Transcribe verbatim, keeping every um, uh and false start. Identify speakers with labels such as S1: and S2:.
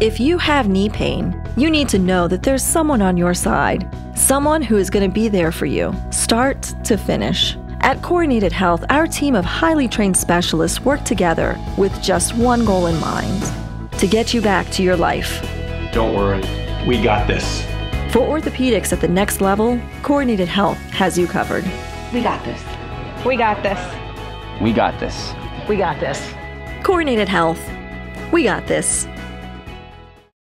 S1: If you have knee pain, you need to know that there's someone on your side, someone who is going to be there for you, start to finish. At Coordinated Health, our team of highly trained specialists work together with just one goal in mind: to get you back to your life.
S2: Don't worry, we got this.
S1: For orthopedics at the next level, Coordinated Health has you covered.
S3: We got this.
S4: We got this.
S5: We got this.
S3: We got this.
S1: Coordinated Health. We got this.